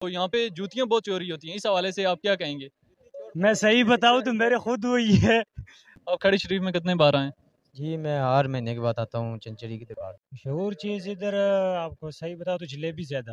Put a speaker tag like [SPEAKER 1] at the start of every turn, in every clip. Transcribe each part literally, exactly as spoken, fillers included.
[SPEAKER 1] تو یہاں پہ جوتیاں بہت چوری ہوتی ہیں، اس حوالے سے آپ کیا کہیں گے؟
[SPEAKER 2] میں صحیح بتاؤں تو میرے خود ہوئی ہے۔
[SPEAKER 1] آپ کھڑی شریف میں کتنے بار آئے؟
[SPEAKER 3] جی میں ہر مہینے کے بعد آتا ہوں چنچڑی کی دکان۔
[SPEAKER 2] مشہور چیز ادھر آپ کو صحیح بتاؤ تو جلیبی زیادہ۔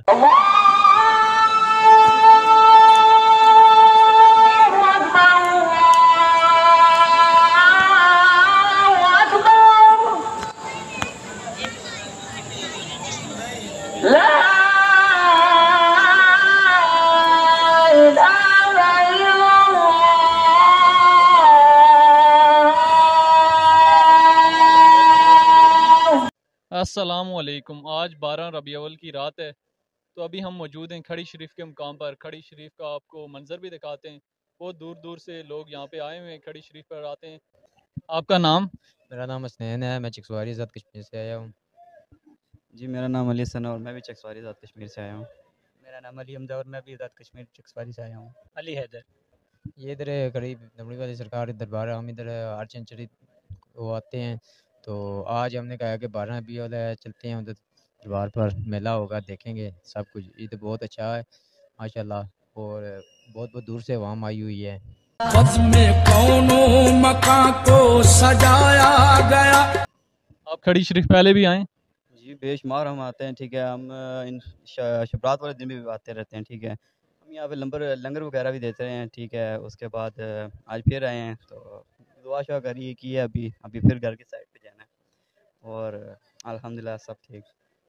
[SPEAKER 1] السلام علیکم، آج بارہ ربیع الاول کی رات ہے، تو ابھی ہم موجود ہیں کھڑی شریف کے مقام پر۔ کھڑی شریف کا آپ کو منظر بھی دکھاتے ہیں، بہت دور دور سے لوگ یہاں پہ آئے ہوئے ہیں، کھڑی شریف پر آتے ہیں۔ آپ کا نام؟
[SPEAKER 3] میرا نام حسنین ہے، میں چکسواری ذات کشمیر سے آیا ہوں۔
[SPEAKER 4] جی میرا نام علی ثنا اور میں بھی چکسواری ذات کشمیر سے آیا ہوں۔
[SPEAKER 2] میرا نام علی حمزہ اور میں بھی ذات کشمیر چکسواری سے آیا ہوں۔ علی حیدر۔
[SPEAKER 3] یہ ادھر قریب نمڑی والی سرکار دربار ہے، ہم ادھر ہر چنچڑی وہ آتے ہیں، تو آج ہم نے کہا کہ بارہ ربیع الاول ہے، چلتے ہیں ادھر دربار پر، میلہ ہوگا، دیکھیں گے سب کچھ۔ عید بہت اچھا ہے ماشاءاللہ، اور بہت بہت دور سے عوام آئی ہوئی ہے۔
[SPEAKER 5] میں کونوں مکان کو سجایا گیا۔
[SPEAKER 1] آپ کھڑی شریف پہلے بھی آئیں؟
[SPEAKER 4] جی بے شمار ہم آتے ہیں، ٹھیک ہے، ہم ان شبرات والے دن بھی آتے رہتے ہیں، ٹھیک ہے، ہم یہاں پہ لمبر لنگر وغیرہ بھی دیتے ہیں، ٹھیک ہے۔ اس کے بعد آج پھر آئے ہیں، تو دعا شعا کریے کی ہے، ابھی ابھی پھر گھر کی سائڈ پہ جانا ہے، اور الحمدللہ سب ٹھیک۔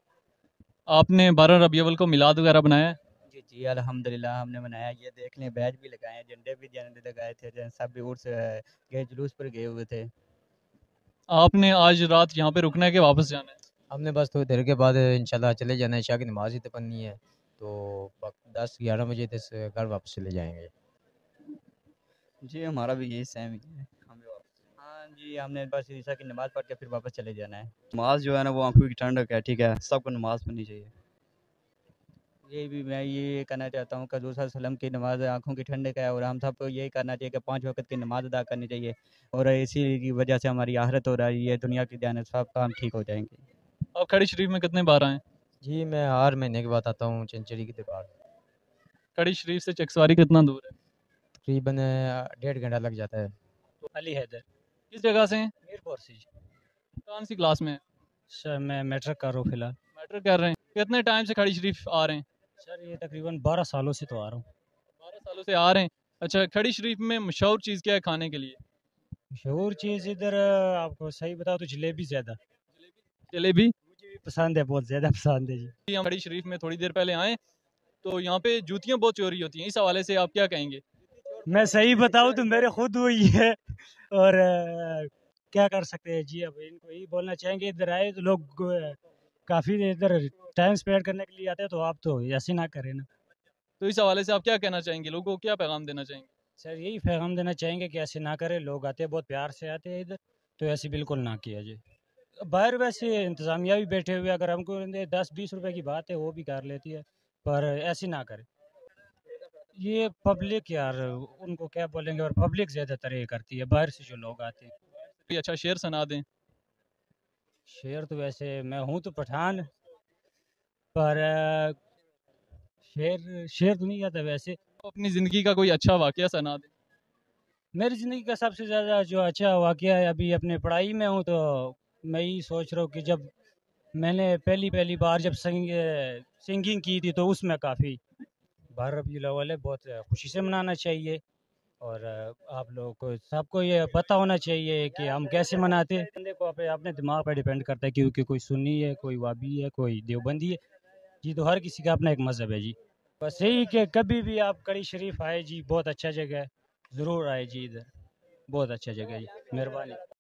[SPEAKER 2] آپ نے بارہ ربیع الاول کو میلاد وغیرہ بنایا ہے؟
[SPEAKER 6] جی جی الحمدللہ ہم نے بنایا، یہ دیکھ لیں بیج بھی لگائے ہیں، جھنڈے بھی لگائے تھے، سب بھی اڑ سے گئے، جلوس پر گئے ہوئے تھے۔
[SPEAKER 1] آپ نے آج رات یہاں پہ رکنا ہے کہ واپس جانا ہے؟
[SPEAKER 3] ہم نے بس تھوڑی دیر کے بعد انشاءاللہ چلے جانا ہے، عشاء کی نماز ہی تو پڑھنی ہے، تو دس گیارہ بجے تک گھر واپس چلے جائیں گے۔
[SPEAKER 4] جی ہمارا بھی یہی سیم ہی ہے، ہم بھی واپس،
[SPEAKER 6] ہاں جی ہم نے بس عشاء کی نماز پڑھ کے پھر واپس چلے جانا ہے۔
[SPEAKER 4] نماز جو ہے نا وہ آنکھوں کی ٹھنڈک ہے، ٹھیک ہے، سب کو نماز پڑھنی چاہیے۔
[SPEAKER 6] یہ بھی میں یہ کہنا چاہتا ہوں کہ حضور صلی اللہ علیہ وسلم کی نماز آنکھوں کی ٹھنڈک ہے، اور ہم سب کو یہی کرنا چاہیے کہ پانچ وقت کی نماز ادا کرنی چاہیے، اور اسی کی وجہ سے ہماری آخرت ہو رہی ہے، دنیا کی جانب سب کام ٹھیک ہو جائیں گے۔
[SPEAKER 1] آپ کھڑی شریف میں کتنے بار آئیں؟
[SPEAKER 3] جی میں ہر مہینے کے بعد آتا ہوں چنچڑی کی دکان۔
[SPEAKER 1] کھڑی شریف سے چکسواری کتنا دور ہے؟
[SPEAKER 3] تقریباً ڈیڑھ گھنٹہ لگ جاتا ہے۔
[SPEAKER 2] علی حیدر۔
[SPEAKER 1] کس جگہ سے ہیں؟
[SPEAKER 2] میرپور سے۔
[SPEAKER 1] کون سی کلاس میں ہیں؟
[SPEAKER 2] سر میں میٹرک کر رہا ہوں فی الحال۔
[SPEAKER 1] میٹرک کر رہے ہیں؟ کتنے ٹائم سے کھڑی شریف آ رہے ہیں؟
[SPEAKER 2] سر یہ تقریباً بارہ سالوں سے تو آ رہا ہوں۔
[SPEAKER 1] بارہ سالوں سے آ رہے ہیں۔ اچھا، کھڑی شریف میں مشہور چیز کیا ہے کھانے کے لیے؟
[SPEAKER 2] مشہور چیز ادھر آپ کو صحیح بتاؤ تو جلیبی زیادہ
[SPEAKER 1] جلیبی
[SPEAKER 2] مجھے بھی پسند ہے، بہت زیادہ پسند ہے جی۔
[SPEAKER 1] ہم کھڑی شریف میں تھوڑی دیر پہلے آئے، تو یہاں پہ جوتیاں بہت چوری ہوتی ہیں، اس حوالے سے آپ کیا کہیں گے؟
[SPEAKER 2] میں صحیح بتاؤں تو میرے خود ہوئی ہے، اور کیا کر سکتے ہیں جی، اب ان کو یہی بولنا چاہیں گے ادھر آئے تو لوگ کافی ادھر ٹائم اسپینڈ کرنے کے لیے آتے ہیں، تو آپ تو ایسے نہ کریں نا۔
[SPEAKER 1] تو اس حوالے سے آپ کیا کہنا چاہیں گے؟ لوگوں کو کیا پیغام دینا چاہیں گے؟
[SPEAKER 2] سر یہی پیغام دینا چاہیں گے کہ ایسے نہ کرے، لوگ آتے ہیں بہت پیار سے آتے ہیں ادھر، تو ایسے بالکل نہ کیا جائے۔ باہر ویسے انتظامیہ بھی بیٹھے ہوئے، اگر ہم کو دس بیس روپے کی بات ہے وہ بھی کر لیتی ہے، پر ایسے نہ کرے۔ یہ پبلک یار ان کو کیا بولیں گے، اور پبلک زیادہ تر یہ کرتی ہے، باہر سے جو لوگ آتے ہیں۔
[SPEAKER 1] کوئی اچھا شعر سنا دیں۔
[SPEAKER 2] شعر تو ویسے میں ہوں تو پٹھان، پر شعر شعر تو نہیں آتا ویسے۔
[SPEAKER 1] اپنی زندگی کا کوئی اچھا واقعہ سنا دیں۔
[SPEAKER 2] میری زندگی کا سب سے زیادہ جو اچھا واقعہ ہے، ابھی اپنے پڑھائی میں ہوں، تو میں یہی سوچ رہا ہوں کہ جب میں نے پہلی پہلی بار جب سنگ سنگنگ کی تھی، تو اس میں کافی بارہ ربیع الاول ہے، بہت خوشی سے منانا چاہیے، اور آپ لوگوں کو سب کو یہ پتہ ہونا چاہیے کہ ہم کیسے مناتے ہیں۔ بندے کو اپنے دماغ پہ ڈیپینڈ کرتا ہے، کیونکہ کوئی سنی ہے، کوئی وابی ہے، کوئی دیوبندی ہے جی، تو ہر کسی کا اپنا ایک مذہب ہے جی۔ بس یہی کہ کبھی بھی آپ کھڑی شریف آئے جی، بہت اچھا جگہ ہے، ضرور آئے جی ادھر، بہت اچھا جگہ ہے جی، مہربانی۔